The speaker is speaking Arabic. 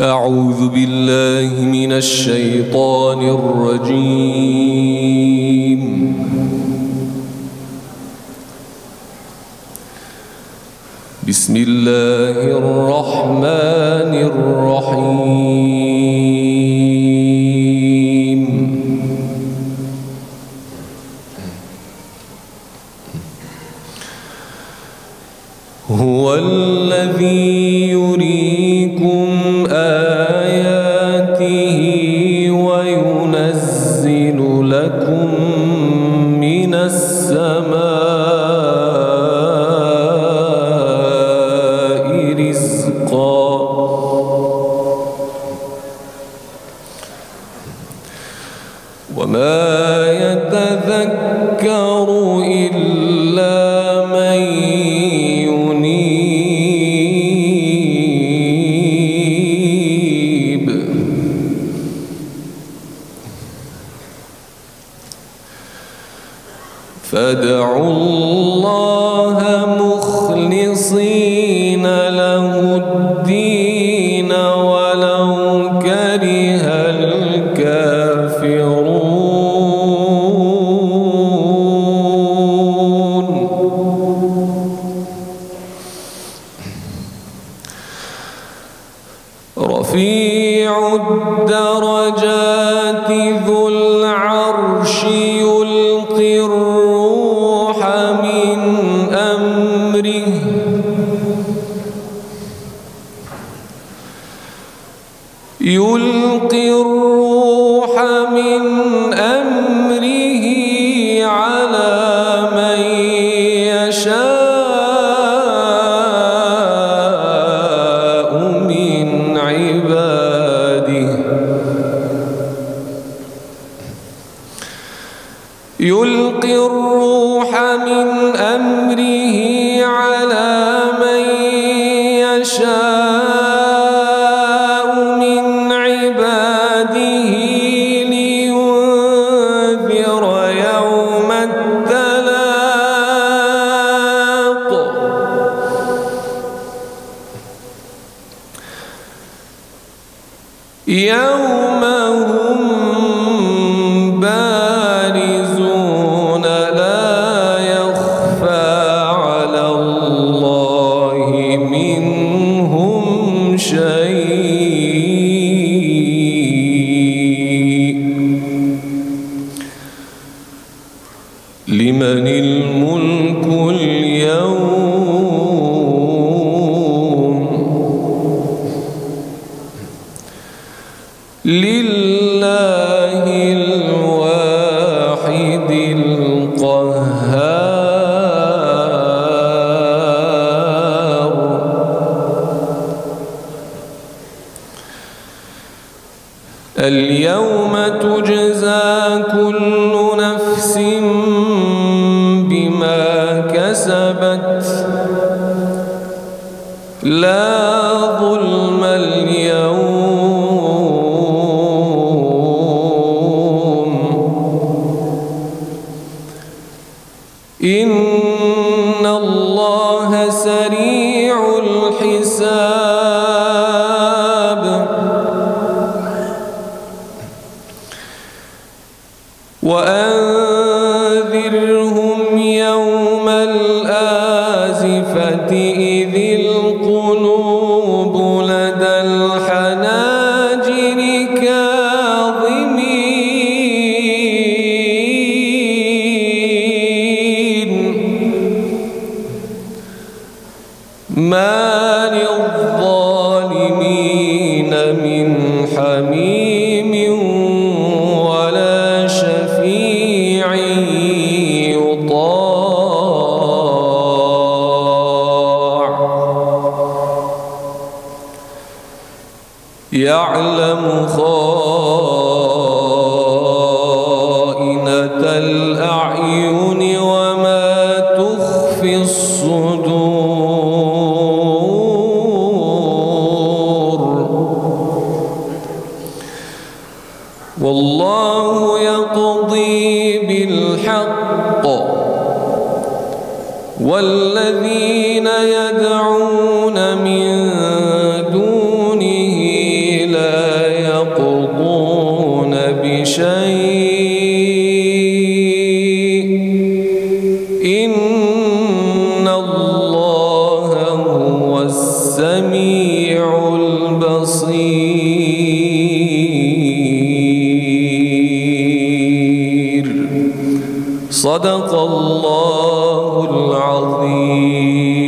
أعوذ بالله من الشيطان الرجيم. بسم الله الرحمن الرحيم. هو الذي يريكم آياته وينزل لكم من السماء رزقا وما يتذكر إلا من ينيب. فادعوا الله مخلصين له الدين ولو كره الكافرون. رفيع الدرجات ذو العرش يلقي الروح من أمره على من يشاء من عباده. يلقي الروح من أمره على من يشاء من عباده لينذر يوم التلاق. يوم هم بارزون لا يخفى على الله منهم شيء. لمن الملك اليوم؟ لله الواحد القهار. اليوم تجزى كل نفس بما كسبت لا ظلم اليوم. إن الله سريع الحساب. وأنذرهم يوم الآزفة إذ القلوب لدى الحناجر كاظمين ما للظالمين من حميم ولا شفيع يطاع. يعلم خائنة الأعين وما تخفي الصدور. والله يقضي بالحق والذين يدعون من دونه صدق الله العظيم.